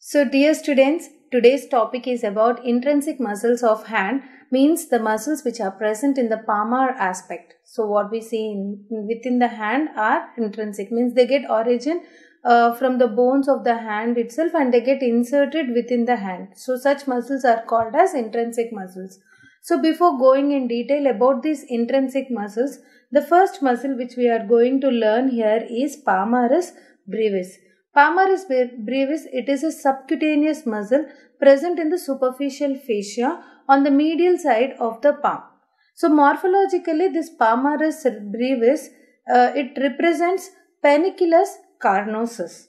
So dear students, today's topic is about intrinsic muscles of hand, means the muscles which are present in the palmar aspect. So what we see within the hand are intrinsic, means they get origin from the bones of the hand itself and they get inserted within the hand. So such muscles are called as intrinsic muscles. So before going in detail about these intrinsic muscles, the first muscle which we are going to learn here is palmaris brevis. Palmaris brevis, it is a subcutaneous muscle present in the superficial fascia on the medial side of the palm. So morphologically, this palmaris brevis, it represents Panniculus carnosus.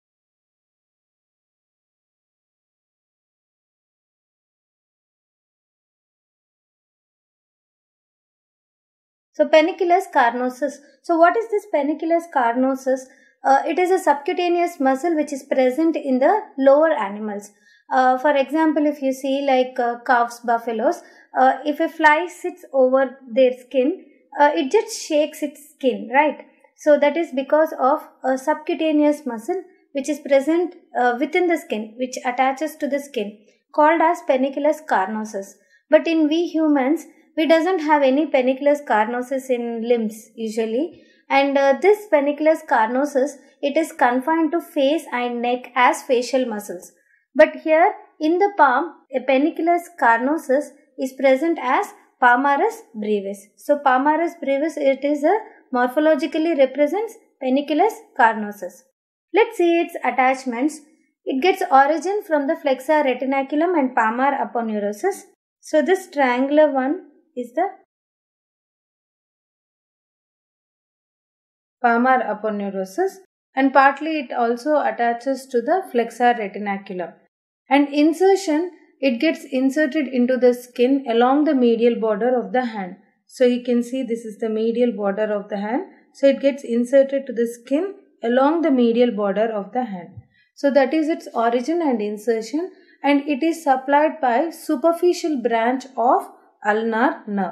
So Panniculus carnosus. So what is this Panniculus carnosus? It is a subcutaneous muscle which is present in the lower animals. For example, if you see like calves, buffaloes, if a fly sits over their skin, it just shakes its skin, right? So that is because of a subcutaneous muscle which is present within the skin, which attaches to the skin, called as Panniculus carnosus. But in we humans, we doesn't have any Panniculus carnosus in limbs usually. And this Panniculus carnosus, it is confined to face and neck as facial muscles. But here in the palm, a Panniculus carnosus is present as palmaris brevis. So palmaris brevis, it is a morphologically represents Panniculus carnosus. Let's see its attachments. It gets origin from the flexor retinaculum and palmar aponeurosis. So this triangular one is the palmar aponeurosis, and partly it also attaches to the flexor retinaculum. And insertion, it gets inserted into the skin along the medial border of the hand. So you can see this is the medial border of the hand. So it gets inserted to the skin along the medial border of the hand. So that is its origin and insertion, and it is supplied by superficial branch of ulnar nerve.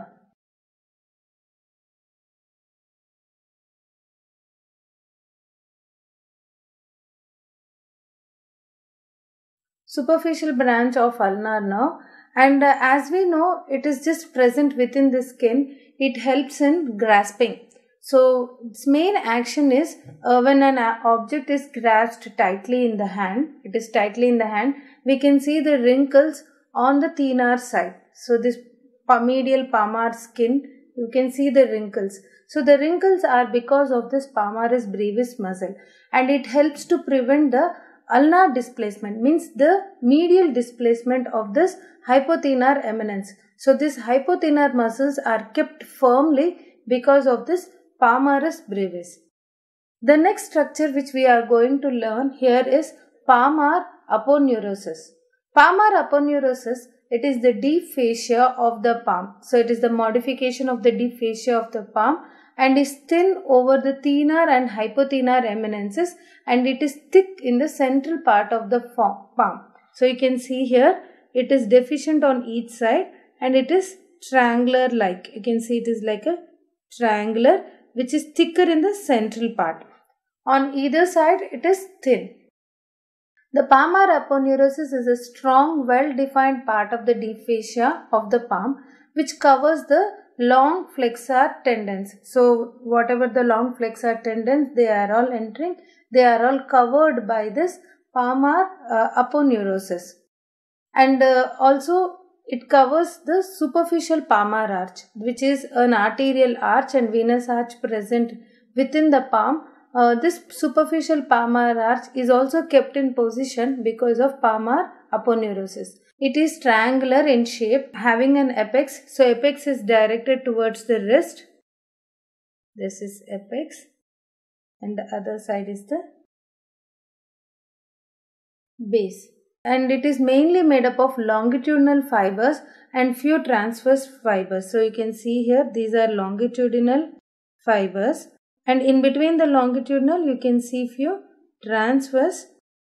Superficial branch of ulnar nerve, and as we know, it is just present within the skin. It helps in grasping. So its main action is when an object is grasped tightly in the hand, it is tightly in the hand, we can see the wrinkles on the thenar side. So this medial palmar skin, you can see the wrinkles. So the wrinkles are because of this palmaris brevis muscle, and it helps to prevent the ulnar displacement, means the medial displacement of this hypothenar eminence. So these hypothenar muscles are kept firmly because of this palmaris brevis. The next structure which we are going to learn here is palmar aponeurosis. Palmar aponeurosis, it is the deep fascia of the palm. So it is the modification of the deep fascia of the palm and is thin over the thenar and hypothenar eminences, and it is thick in the central part of the palm. So you can see here it is deficient on each side and it is triangular like. You can see it is like a triangular which is thicker in the central part. On either side it is thin. The palmar aponeurosis is a strong, well-defined part of the deep fascia of the palm which covers the long flexor tendons. So whatever the long flexor tendons, they are all entering, they are all covered by this palmar aponeurosis. And also it covers the superficial palmar arch, which is an arterial arch and venous arch present within the palm. This superficial palmar arch is also kept in position because of palmar aponeurosis. It is triangular in shape, having an apex. So apex is directed towards the wrist. This is apex and the other side is the base. And it is mainly made up of longitudinal fibers and few transverse fibers. So you can see here these are longitudinal fibers, and in between the longitudinal you can see few transverse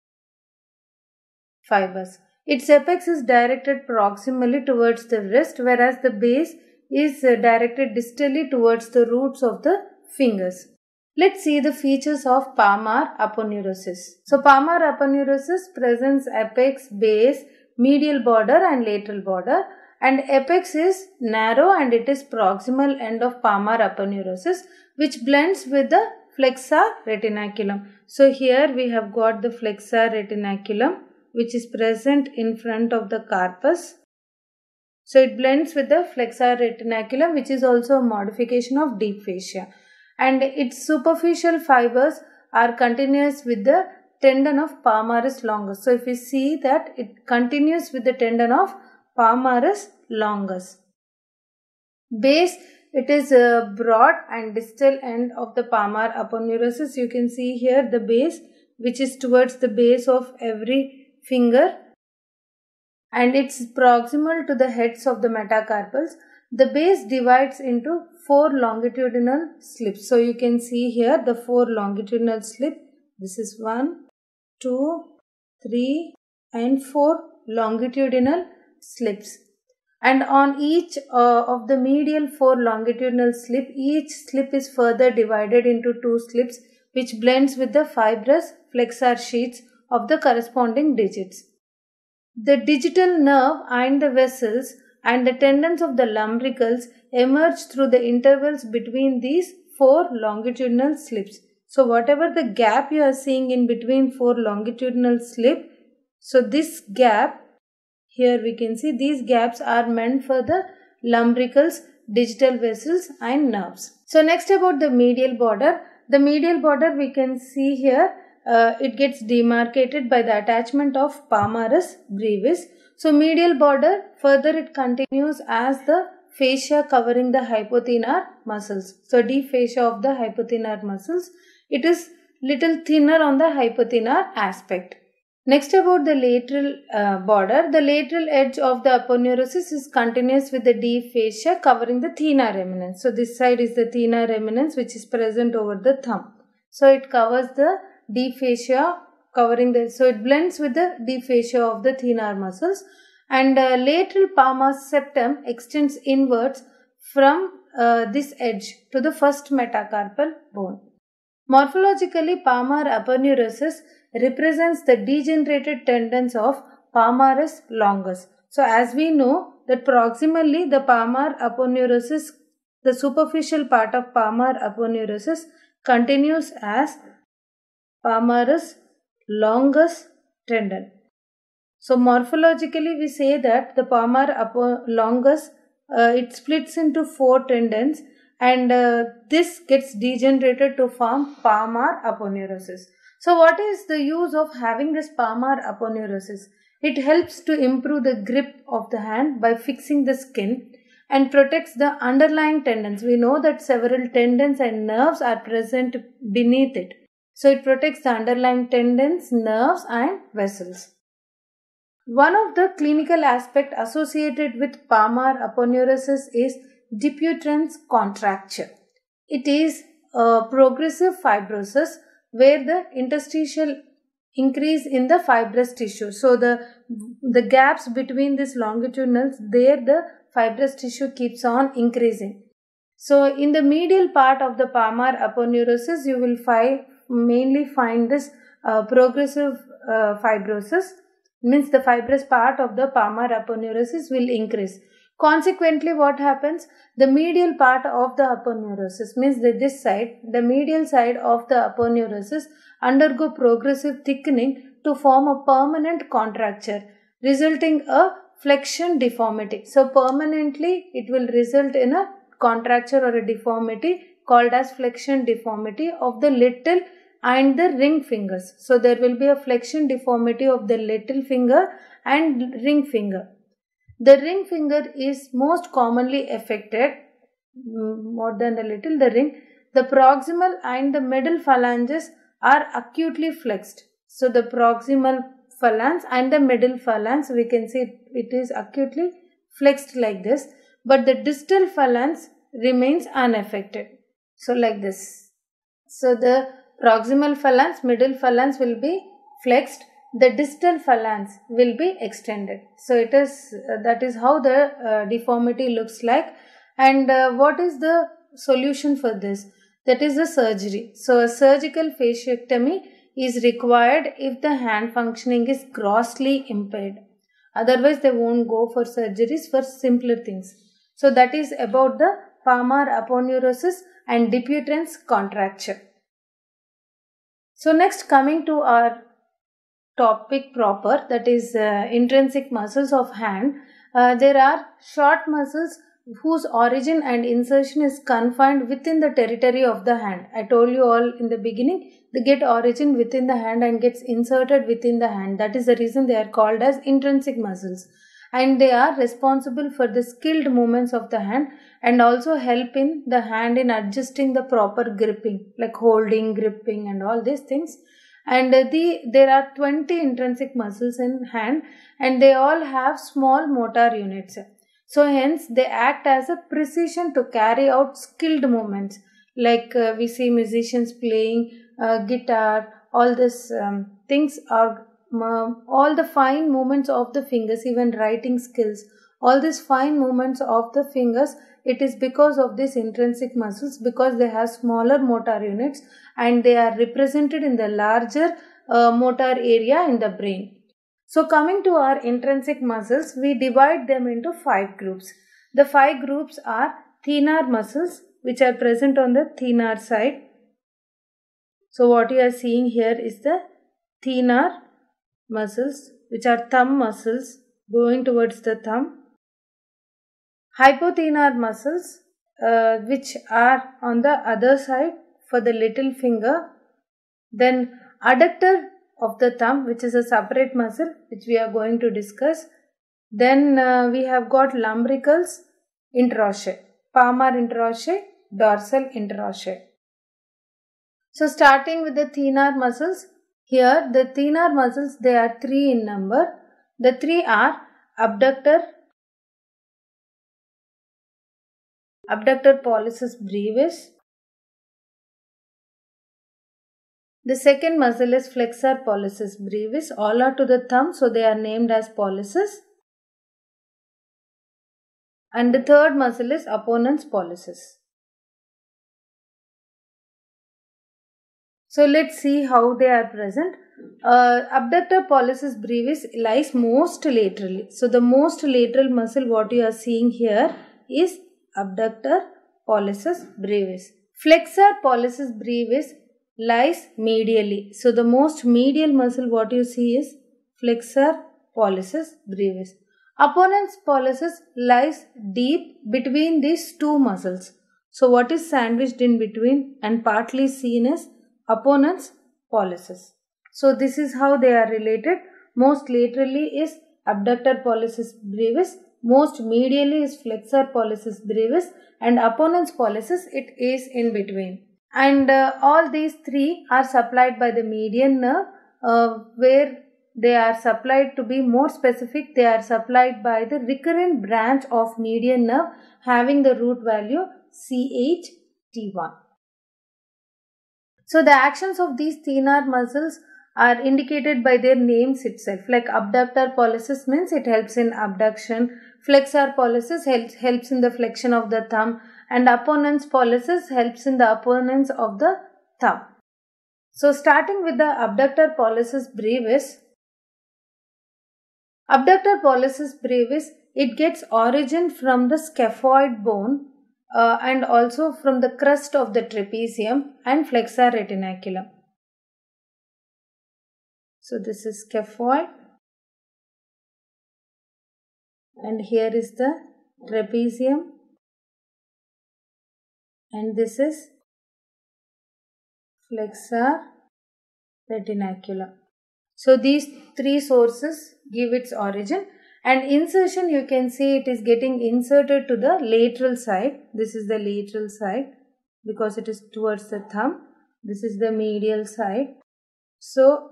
fibers. Its apex is directed proximally towards the wrist, whereas the base is directed distally towards the roots of the fingers. Let's see the features of palmar aponeurosis. So palmar aponeurosis presents apex, base, medial border and lateral border, and apex is narrow and it is proximal end of palmar aponeurosis, which blends with the flexor retinaculum. So here we have got the flexor retinaculum which is present in front of the carpus. So it blends with the flexor retinaculum, which is also a modification of deep fascia, and its superficial fibers are continuous with the tendon of palmaris longus. So if you see that it continues with the tendon of palmaris longus. Base, it is a broad and distal end of the palmar aponeurosis. You can see here the base, which is towards the base of every finger, and it's proximal to the heads of the metacarpals. The base divides into 4 longitudinal slips. So you can see here the 4 longitudinal slips. This is 1, 2, 3 and 4 longitudinal slips. And on each of the medial 4 longitudinal slip, each slip is further divided into 2 slips which blends with the fibrous flexor sheets of the corresponding digits. The digital nerve and the vessels and the tendons of the lumbricals emerge through the intervals between these 4 longitudinal slips. So whatever the gap you are seeing in between 4 longitudinal slip, so this gap, here we can see these gaps are meant for the lumbricals, digital vessels and nerves. So next about the medial border. The medial border we can see here, it gets demarcated by the attachment of palmaris brevis. So medial border, further it continues as the fascia covering the hypothenar muscles. So deep fascia of the hypothenar muscles. It is little thinner on the hypothenar aspect. Next about the lateral border. The lateral edge of the aponeurosis is continuous with the deep fascia covering the thenar eminence. So this side is the thenar eminence which is present over the thumb. So it covers the deep fascia covering the, so it blends with the deep fascia of the thenar muscles, and lateral palmar septum extends inwards from this edge to the first metacarpal bone. Morphologically, palmar aponeurosis represents the degenerated tendons of palmaris longus. So as we know that proximally the palmar aponeurosis, the superficial part of palmar aponeurosis continues as palmaris longus tendon. So morphologically we say that the palmar longus, it splits into 4 tendons, and this gets degenerated to form palmar aponeurosis. So what is the use of having this palmar aponeurosis? It helps to improve the grip of the hand by fixing the skin and protects the underlying tendons. We know that several tendons and nerves are present beneath it. So it protects the underlying tendons, nerves and vessels. One of the clinical aspects associated with palmar aponeurosis is Dupuytren's contracture. It is a progressive fibrosis where the interstitial increase in the fibrous tissue. So the gaps between these longitudinals, there the fibrous tissue keeps on increasing. So in the medial part of the palmar aponeurosis, you will mainly find this progressive fibrosis. Means the fibrous part of the palmar aponeurosis will increase. Consequently, what happens? The medial part of the aponeurosis, means that this side, the medial side of the aponeurosis undergo progressive thickening to form a permanent contracture, resulting a flexion deformity. So permanently it will result in a contracture or a deformity called as flexion deformity of the little and the ring fingers. So there will be a flexion deformity of the little finger and ring finger. The ring finger is most commonly affected, more than the little, the ring. The proximal and the middle phalanges are acutely flexed. So the proximal phalanx and the middle phalanx, we can see it is acutely flexed like this, but the distal phalanx remains unaffected. So like this. So the proximal phalanx, middle phalanx will be flexed, the distal phalanx will be extended. So it is that is how the deformity looks like. And what is the solution for this? that is the surgery. So a surgical fasciectomy is required if the hand functioning is grossly impaired. Otherwise, they won't go for surgeries for simpler things. So that is about the palmar aponeurosis and Dupuytren's contracture. So next, coming to our topic proper, that is intrinsic muscles of hand. There are short muscles whose origin and insertion is confined within the territory of the hand. I told you all in the beginning, they get origin within the hand and gets inserted within the hand. That is the reason they are called as intrinsic muscles. And they are responsible for the skilled movements of the hand and also help in the hand in adjusting the proper gripping, like holding, gripping and all these things. And there are 20 intrinsic muscles in hand and they all have small motor units. So hence they act as a precision to carry out skilled movements, like we see musicians playing guitar, all these things are all the fine movements of the fingers, even writing skills, all these fine movements of the fingers, it is because of these intrinsic muscles, because they have smaller motor units and they are represented in the larger motor area in the brain. So coming to our intrinsic muscles, we divide them into 5 groups. The 5 groups are thenar muscles, which are present on the thenar side. So what you are seeing here is the thenar muscles, which are thumb muscles going towards the thumb. Hypothenar muscles, which are on the other side for the little finger. Then adductor of the thumb, which is a separate muscle which we are going to discuss. Then we have got lumbricals interossei, palmar interossei, dorsal interossei. So starting with the thenar muscles, here the thenar muscles, they are 3 in number. The 3 are abductor pollicis brevis. The second muscle is flexor pollicis brevis. All are to the thumb, so they are named as pollicis. And the third muscle is opponens pollicis. So let's see how they are present. Abductor pollicis brevis lies most laterally. So the most lateral muscle what you are seeing here is abductor pollicis brevis. Flexor pollicis brevis lies medially. So the most medial muscle what you see is flexor pollicis brevis. Opponens pollicis lies deep between these 2 muscles. So what is sandwiched in between and partly seen as opponens pollicis. So this is how they are related. Most laterally is abductor pollicis brevis, most medially is flexor pollicis brevis, and opponens pollicis, it is in between. And all these 3 are supplied by the median nerve, where they are supplied, to be more specific, they are supplied by the recurrent branch of median nerve having the root value CHT1. So the actions of these thenar muscles are indicated by their names itself. Like abductor pollicis means it helps in abduction, flexor pollicis helps in the flexion of the thumb, and opponens pollicis helps in the opponens of the thumb. So starting with the abductor pollicis brevis. Abductor pollicis brevis, it gets origin from the scaphoid bone and also from the crust of the trapezium and flexor retinaculum. So this is scaphoid and here is the trapezium and this is flexor retinaculum. So these 3 sources give its origin, and insertion, you can see it is getting inserted to the lateral side. This is the lateral side because it is towards the thumb. This is the medial side. So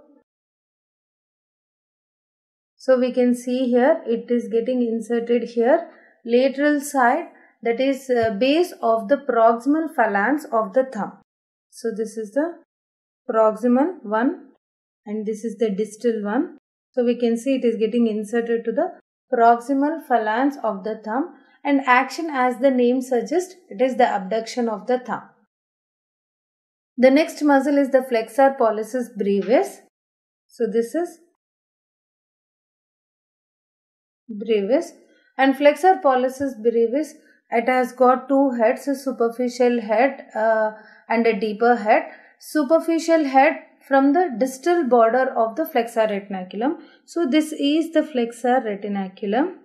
we can see here it is getting inserted here, lateral side, that is base of the proximal phalanx of the thumb. So this is the proximal one and this is the distal one. So we can see it is getting inserted to the proximal phalanx of the thumb, and action, as the name suggests, it is the abduction of the thumb. The next muscle is the flexor pollicis brevis. So this is brevis, and flexor pollicis brevis, it has got two heads, a superficial head and a deeper head. Superficial head from the distal border of the flexor retinaculum. So this is the flexor retinaculum.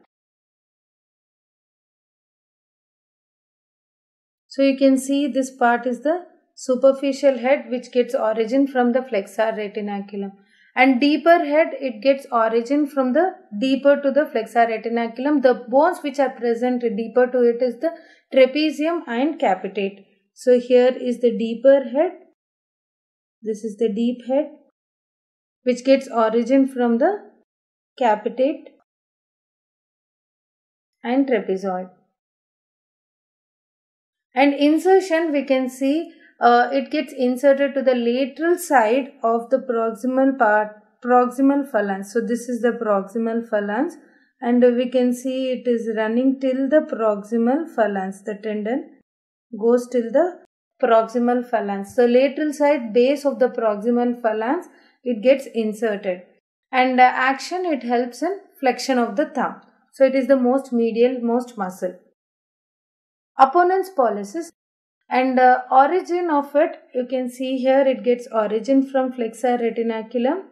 So you can see this part is the superficial head which gets origin from the flexor retinaculum, and deeper head, it gets origin from the deeper to the flexor retinaculum. The bones which are present deeper to it is the trapezium and capitate. So here is the deeper head. This is the deep head which gets origin from the capitate and trapezoid. And insertion, we can see it gets inserted to the lateral side of the proximal phalanx. So this is the proximal phalanx, and we can see it is running till the proximal phalanx. The tendon goes till the proximal phalanx. So lateral side base of the proximal phalanx, it gets inserted, and action, it helps in flexion of the thumb. So it is the most medial most muscle. Opponent's pollicis, and origin of it, you can see here, it gets origin from flexor retinaculum,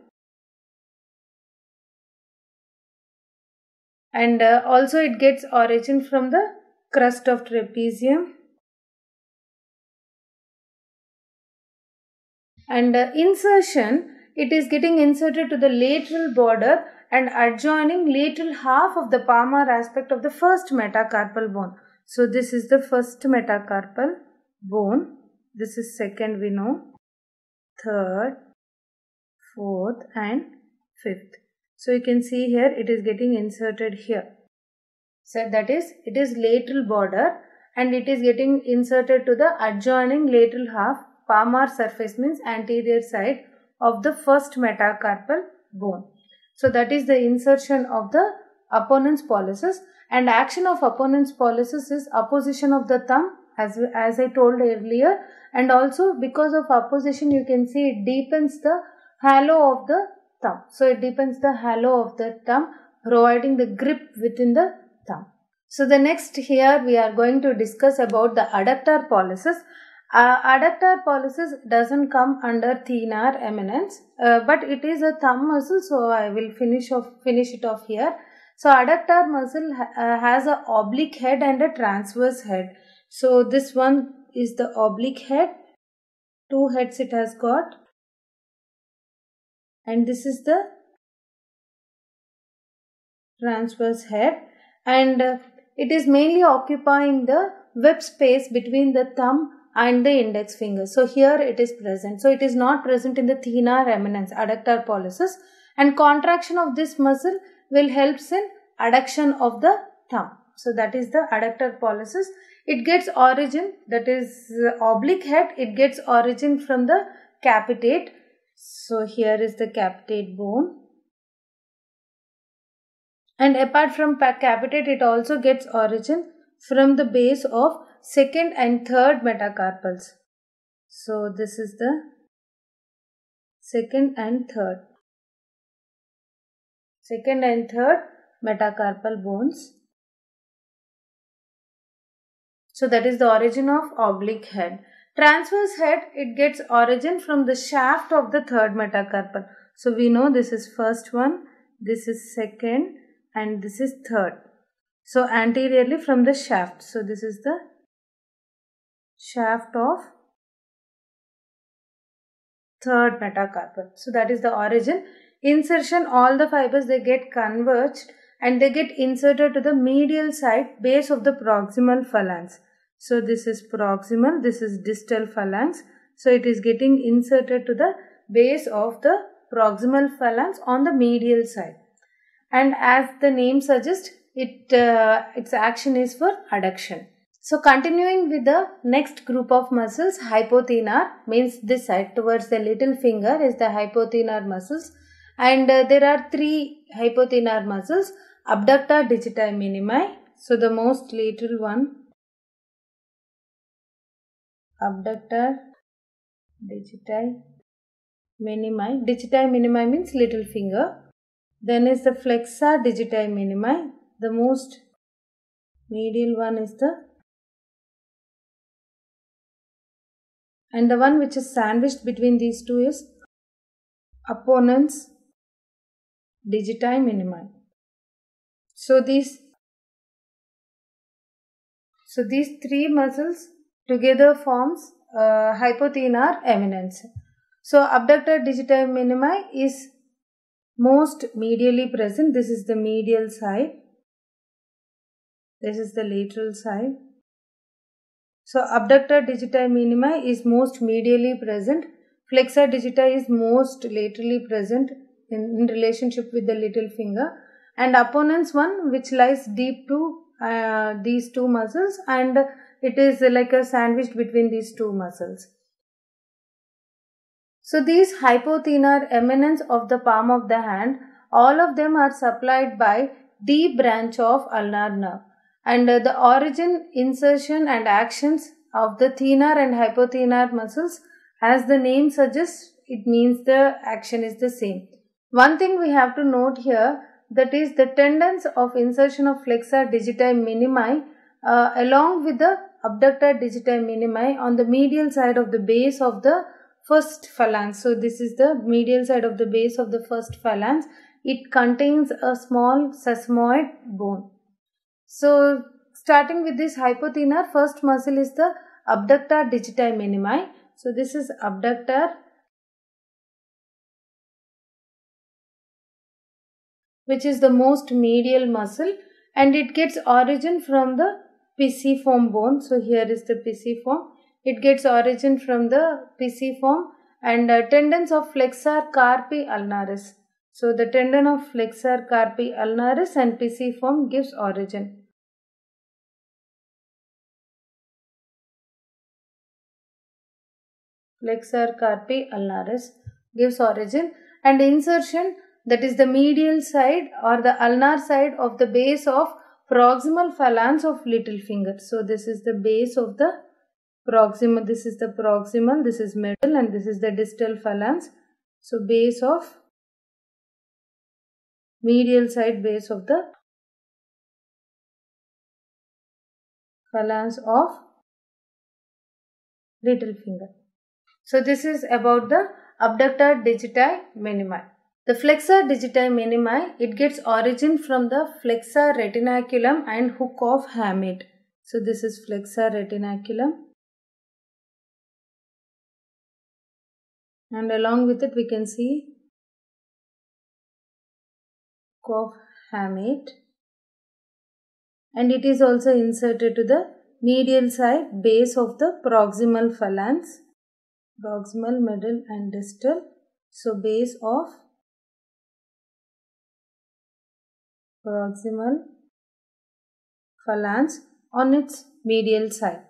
and also it gets origin from the crust of trapezium. And insertion, it is getting inserted to the lateral border and adjoining lateral half of the palmar aspect of the first metacarpal bone. So this is the first metacarpal bone. This is second, we know, third, fourth and fifth. So you can see here it is getting inserted here. So that is, it is lateral border and it is getting inserted to the adjoining lateral half palmar surface, means anterior side of the first metacarpal bone. So that is the insertion of the opponent's pollicis, and action of opponent's pollicis is opposition of the thumb, as I told earlier, and also because of opposition, you can see it deepens the halo of the thumb. So it deepens the halo of the thumb, providing the grip within the thumb. So the next here we are going to discuss about the adductor pollicis. Adductor pollicis doesn't come under thenar eminence, but it is a thumb muscle, so I will finish it off here. So adductor muscle has a oblique head and a transverse head. So this one is the oblique head, two heads it has got, and this is the transverse head, and it is mainly occupying the web space between the thumb and the index finger. So here it is present. So it is not present in the thenar eminence, adductor pollicis, and contraction of this muscle will help in adduction of the thumb. So that is the adductor pollicis. It gets origin, that is oblique head, it gets origin from the capitate. So here is the capitate bone. And apart from capitate, it also gets origin from the base of second and third metacarpals. So this is the second and third metacarpal bones. So that is the origin of oblique head. Transverse head, it gets origin from the shaft of the third metacarpal. So we know this is first one, this is second, and this is third. So anteriorly from the shaft. So this is the shaft of third metacarpal. So that is the origin. Insertion, all the fibers, they get converged and they get inserted to the medial side base of the proximal phalanx. So this is proximal, this is distal phalanx. So it is getting inserted to the base of the proximal phalanx on the medial side. And as the name suggests, its action is for adduction. So continuing with the next group of muscles, hypothenar, means this side towards the little finger is the hypothenar muscles, and there are three hypothenar muscles, abductor digiti minimi. So the most lateral one, abductor digiti minimi. Digiti minimi means little finger. Then is the flexor digiti minimi. The most medial one is and the one which is sandwiched between these two is opponent's digiti minimi. So these three muscles together forms hypothenar eminence. So abductor digiti minimi is most medially present. This is the medial side. This is the lateral side. So abductor digiti minimi is most medially present. Flexor digiti is most laterally present in relationship with the little finger. And opponent's one which lies deep to these two muscles, and it is like a sandwich between these two muscles. So these hypothenar eminence of the palm of the hand, all of them are supplied by deep branch of ulnar nerve, and the origin, insertion and actions of the thenar and hypothenar muscles, as the name suggests, it means the action is the same. One thing we have to note here, that is the tendons of insertion of flexor digiti minimi along with the abductor digiti minimi on the medial side of the base of the first phalanx. So this is the medial side of the base of the first phalanx. It contains a small sesamoid bone. So starting with this hypothenar, first muscle is the abductor digiti minimi. So this is abductor, which is the most medial muscle, and it gets origin from the pisiform bone. So here is the pisiform. It gets origin from the pisiform and tendons of flexor carpi ulnaris. So the tendon of flexor carpi ulnaris and pisiform gives origin. Flexor carpi ulnaris gives origin, and insertion, that is the medial side or the ulnar side of the base of proximal phalanx of little finger. So this is the base of the proximal, this is the proximal, this is middle, and this is the distal phalanx. So base of medial side base of the phalanx of little finger. So this is about the abductor digiti minimi. The flexor digiti minimi, it gets origin from the flexor retinaculum and hook of hamate. So this is flexor retinaculum, and along with it we can see hook of hamate, and it is also inserted to the medial side base of the proximal phalanx, proximal, middle and distal. So base of proximal phalanx on its medial side.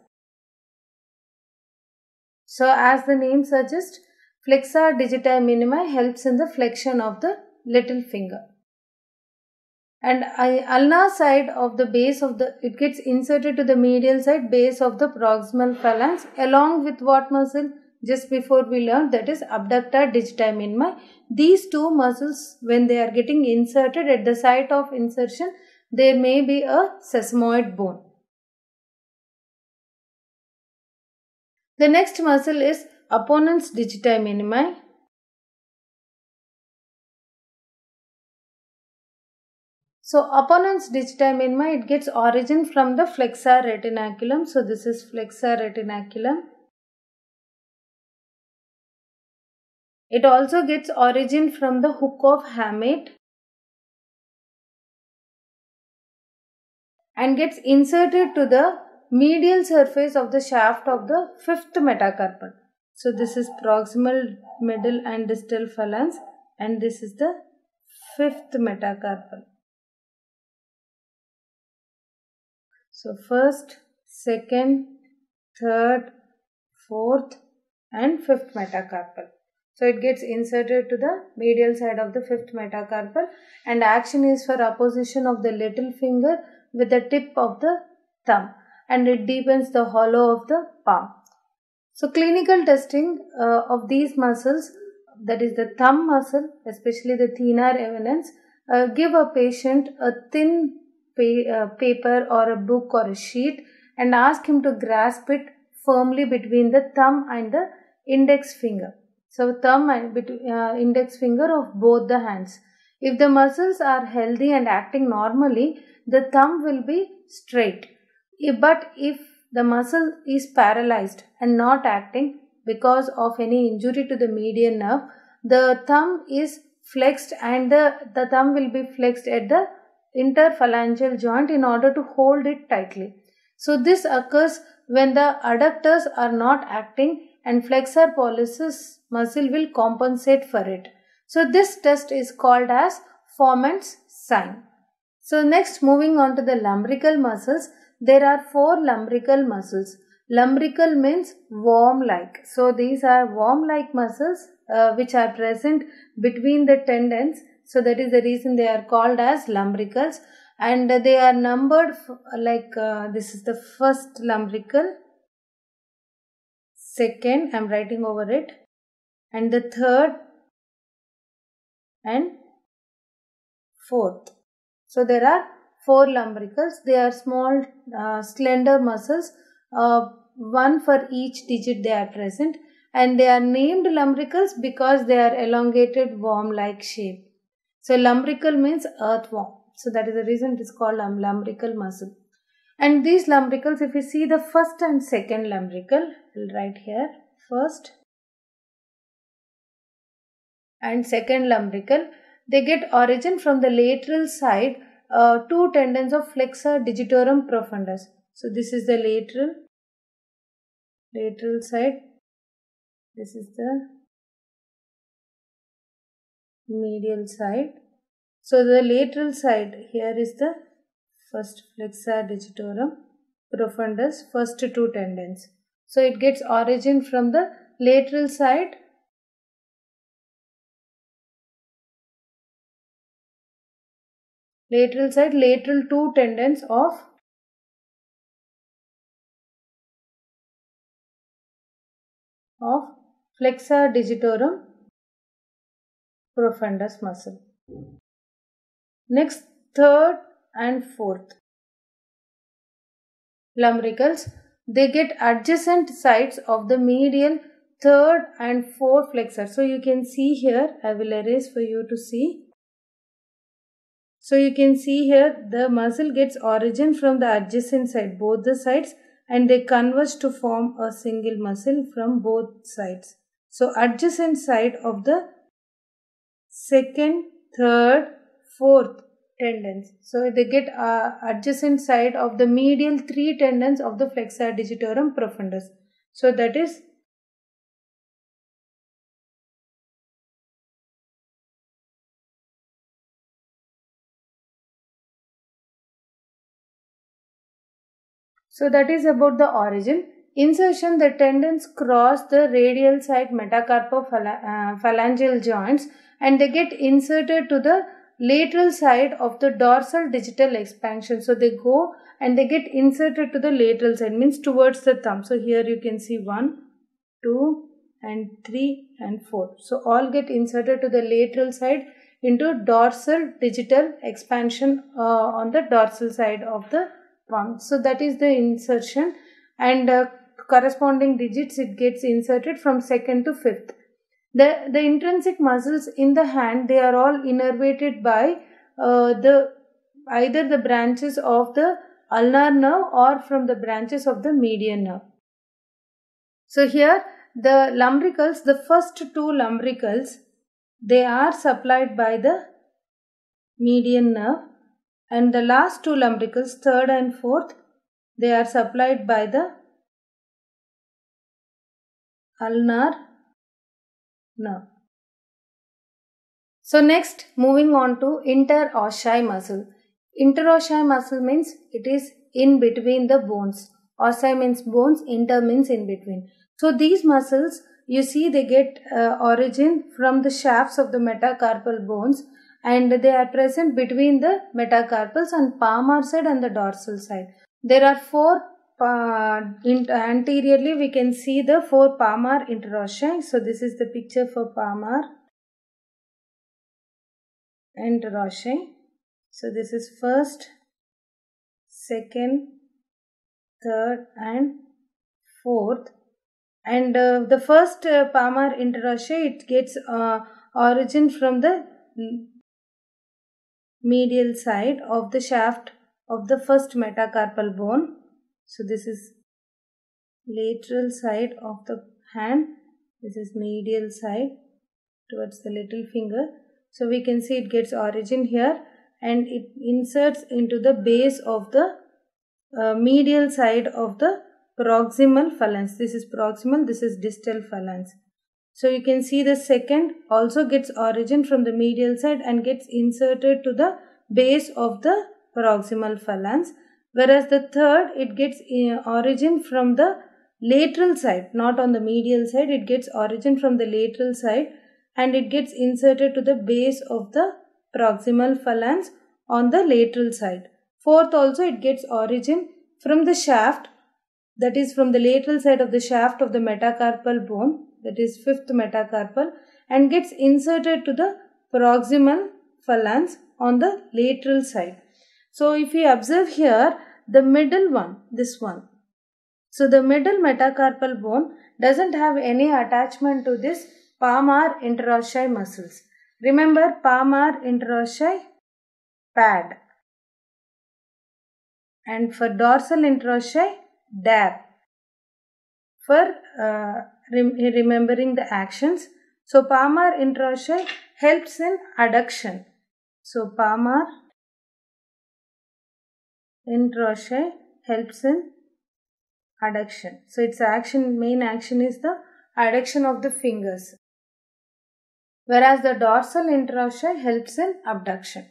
So as the name suggests, flexor digiti minimi helps in the flexion of the little finger. And ulnar side of the base of the, it gets inserted to the medial side base of the proximal phalanx along with what muscle? Just before we learned, that is abductor digiti minimi. These two muscles, when they are getting inserted, at the site of insertion there may be a sesamoid bone. The next muscle is opponent's digiti minimi. So opponent's digiti minimi, it gets origin from the flexor retinaculum. So this is flexor retinaculum. It also gets origin from the hook of hamate and gets inserted to the medial surface of the shaft of the fifth metacarpal. So this is proximal, middle and distal phalanx, and this is the fifth metacarpal. So first, second, third, fourth and fifth metacarpal. So it gets inserted to the medial side of the fifth metacarpal, and action is for opposition of the little finger with the tip of the thumb, and it deepens the hollow of the palm. So clinical testing of these muscles, that is the thumb muscle, especially the thenar eminence, give a patient a thin paper or a book or a sheet and ask him to grasp it firmly between the thumb and the index finger. So thumb and index finger of both the hands. If the muscles are healthy and acting normally, the thumb will be straight. But if the muscle is paralyzed and not acting because of any injury to the median nerve, the thumb is flexed and the thumb will be flexed at the interphalangeal joint in order to hold it tightly. So this occurs when the adductors are not acting and flexor pollicis muscle will compensate for it. So this test is called as Forman's sign. So next, moving on to the lumbrical muscles, there are 4 lumbrical muscles. Lumbrical means worm-like. So these are worm-like muscles which are present between the tendons. So that is the reason they are called as lumbricals, and they are numbered like this is the first lumbrical, second, I am writing over it, and the third and fourth. So there are 4 lumbricals. They are small slender muscles, one for each digit they are present, and they are named lumbricals because they are elongated worm-like shape. So lumbrical means earthworm. So that is the reason it is called lumbrical muscle. And these lumbricals, if you see the first and second lumbrical, I will write here, first and second lumbrical, they get origin from the lateral side 2 tendons of flexor digitorum profundus. So this is the lateral side, this is the medial side. So the lateral side, here is the first flexor digitorum profundus, first 2 tendons. So it gets origin from the lateral side, lateral 2 tendons of flexor digitorum profundus muscle. Next, third and fourth lumbricals, they get adjacent sides of the medial third and fourth flexor. So you can see here, I will erase for you to see. So you can see here the muscle gets origin from the adjacent side, both the sides, and they converge to form a single muscle from both sides. So adjacent side of the second, third, fourth tendons. So they get adjacent side of the medial 3 tendons of the flexor digitorum profundus. So that is about the origin. Insertion, the tendons cross the radial side metacarpophalangeal joints and they get inserted to the lateral side of the dorsal digital expansion. So they go and they get inserted to the lateral side, means towards the thumb. So here you can see 1, 2 and 3 and 4. So all get inserted to the lateral side into dorsal digital expansion on the dorsal side of the palm. So that is the insertion, and corresponding digits it gets inserted from 2nd to 5th. The intrinsic muscles in the hand, they are all innervated by either the branches of the ulnar nerve or from the branches of the median nerve. So here the lumbricals, the first 2 lumbricals, they are supplied by the median nerve, and the last 2 lumbricals, third and fourth, they are supplied by the ulnar nerve. So next, moving on to interossei muscle. Interossei muscle means it is in between the bones. Ossei means bones, inter means in between. So these muscles, you see, they get origin from the shafts of the metacarpal bones, and they are present between the metacarpals and palmar side and the dorsal side. There are 4 anteriorly we can see the 4 palmar interossei. So this is the picture for palmar interossei. So this is first, second, third and fourth. And the first palmar interossei, it gets origin from the medial side of the shaft of the first metacarpal bone. So this is lateral side of the hand, this is medial side towards the little finger. So we can see it gets origin here and it inserts into the base of the medial side of the proximal phalanx. This is proximal, this is distal phalanx. So you can see the second also gets origin from the medial side and gets inserted to the base of the proximal phalanx, whereas the third, it gets origin from the lateral side, not on the medial side. It gets origin from the lateral side and it gets inserted to the base of the proximal phalanx on the lateral side. Fourth also, it gets origin from the shaft, that is from the lateral side of the shaft of the metacarpal bone, that is fifth metacarpal, and gets inserted to the proximal phalanx on the lateral side. So if we observe here, the middle one, this one. So the middle metacarpal bone doesn't have any attachment to this palmar interossei muscles. Remember, palmar interossei pad, and for dorsal interossei dab, for remembering the actions. So palmar interossei helps in adduction. So palmar interossei helps in adduction. So its main action is the adduction of the fingers, whereas the dorsal interossei helps in abduction.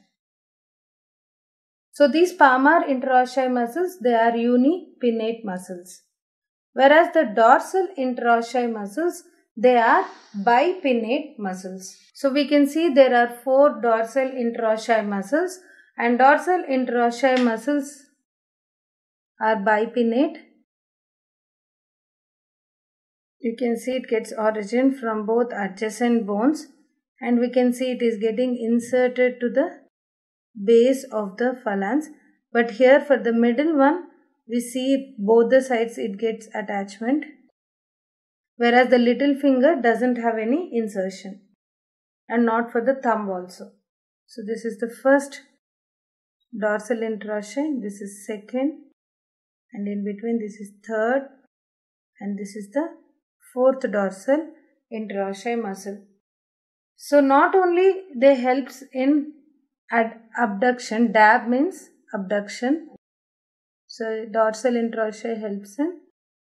So these palmar interossei muscles, they are unipinnate muscles, whereas the dorsal interossei muscles, they are bipinnate muscles. So we can see there are 4 dorsal interossei muscles, and dorsal interossei muscles are bipinnate. You can see it gets origin from both adjacent bones, and we can see it is getting inserted to the base of the phalanx. But here for the middle one, we see both the sides it gets attachment, whereas the little finger doesn't have any insertion, and not for the thumb also. So this is the first dorsal interossei, this is second, and in between this is third, and this is the fourth dorsal interossei muscle. So not only they helps in abduction, dab means abduction. So dorsal interossei helps in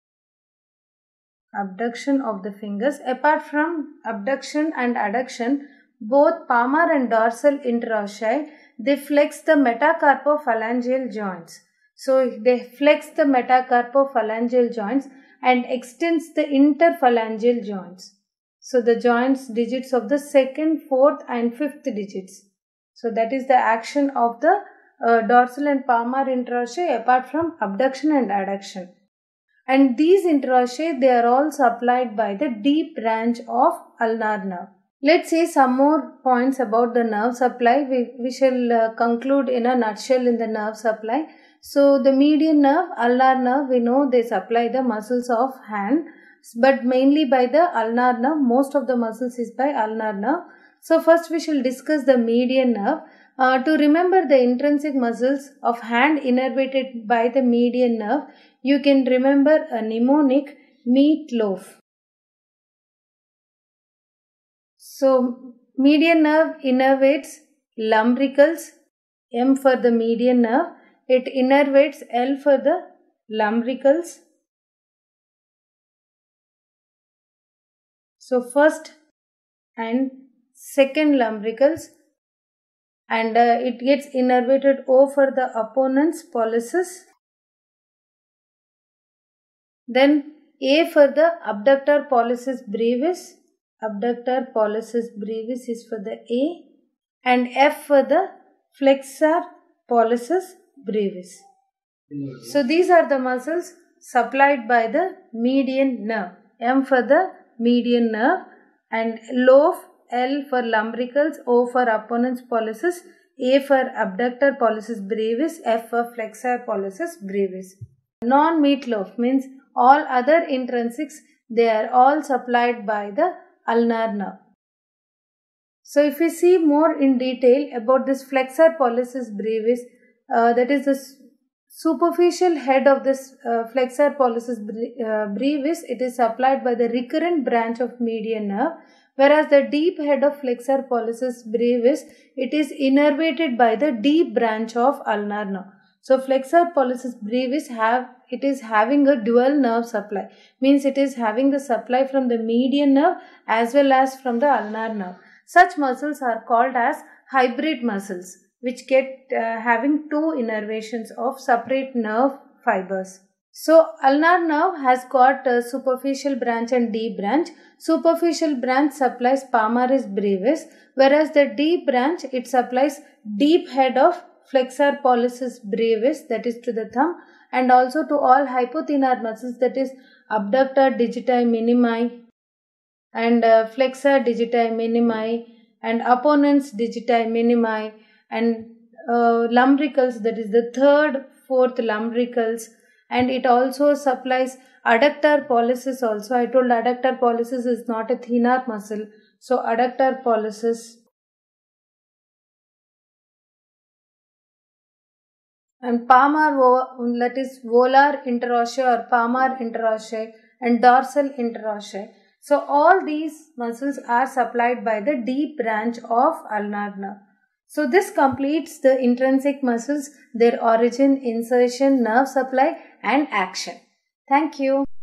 abduction of the fingers. Apart from abduction and adduction, both palmar and dorsal interossei, they flex the metacarpophalangeal joints. So they flex the metacarpophalangeal joints and extends the interphalangeal joints. So the joints, digits of the second, fourth and fifth digits. So that is the action of the dorsal and palmar interossei apart from abduction and adduction. And these interossei, they are all supplied by the deep branch of ulnar nerve. Let's see some more points about the nerve supply. We shall conclude in a nutshell in the nerve supply. So the median nerve, ulnar nerve, we know they supply the muscles of hand, but mainly by the ulnar nerve. Most of the muscles is by ulnar nerve. So first we shall discuss the median nerve. To remember the intrinsic muscles of hand innervated by the median nerve, you can remember a mnemonic, meatloaf. So median nerve innervates lumbricals, M for the median nerve. It innervates L for the lumbricals. So first and second lumbricals, and it gets innervated O for the opponent's pollicis. Then A for the abductor pollicis brevis. Abductor pollicis brevis is for the A, and F for the flexor pollicis brevis. So these are the muscles supplied by the median nerve. M for the median nerve, and lobe, L for lumbricals, O for opponens pollicis, A for abductor pollicis brevis, F for flexor pollicis brevis. Non-meatloaf means all other intrinsics, they are all supplied by the ulnar nerve. So if we see more in detail about this flexor pollicis brevis, that is the superficial head of this flexor pollicis brevis, it is supplied by the recurrent branch of median nerve, whereas the deep head of flexor pollicis brevis, it is innervated by the deep branch of ulnar nerve. So flexor pollicis brevis it is having a dual nerve supply, means it is having the supply from the median nerve as well as from the ulnar nerve. Such muscles are called as hybrid muscles, which get having two innervations of separate nerve fibers. So ulnar nerve has got a superficial branch and deep branch. Superficial branch supplies palmaris brevis, whereas the deep branch, it supplies deep head of flexor pollicis brevis, that is to the thumb, and also to all hypothenar muscles, that is abductor digiti minimi and flexor digiti minimi and opponens digiti minimi and lumbricals, that is the third, fourth lumbricals, and it also supplies adductor pollicis also. I told adductor pollicis is not a thenar muscle, so adductor pollicis and palmar, that is volar interossei or palmar interossei and dorsal interossei. So all these muscles are supplied by the deep branch of ulnar nerve. So this completes the intrinsic muscles, their origin, insertion, nerve supply and action. Thank you.